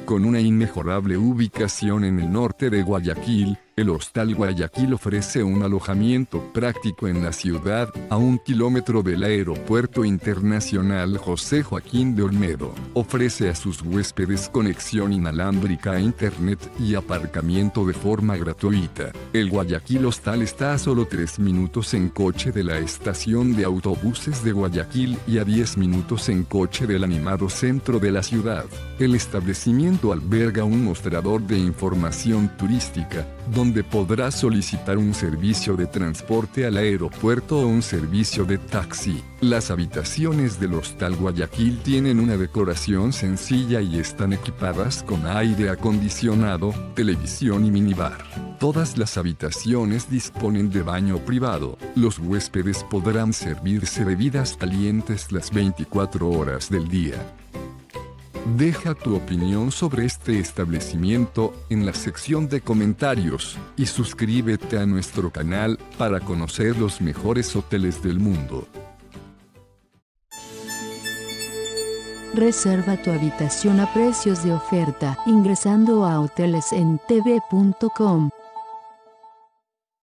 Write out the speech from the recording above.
Con una inmejorable ubicación en el norte de Guayaquil, el Hostal Guayaquil ofrece un alojamiento práctico en la ciudad, a 1 kilómetro del Aeropuerto Internacional José Joaquín de Olmedo. Ofrece a sus huéspedes conexión inalámbrica a internet y aparcamiento de forma gratuita. El Guayaquil Hostal está a solo 3 minutos en coche de la estación de autobuses de Guayaquil y a 10 minutos en coche del animado centro de la ciudad. El establecimiento alberga un mostrador de información turística, donde podrás solicitar un servicio de transporte al aeropuerto o un servicio de taxi. Las habitaciones del Hostal Guayaquil tienen una decoración sencilla y están equipadas con aire acondicionado, televisión y minibar. Todas las habitaciones disponen de baño privado. Los huéspedes podrán servirse bebidas calientes las 24 horas del día. Deja tu opinión sobre este establecimiento en la sección de comentarios y suscríbete a nuestro canal para conocer los mejores hoteles del mundo. Reserva tu habitación a precios de oferta ingresando a hotelesentv.com.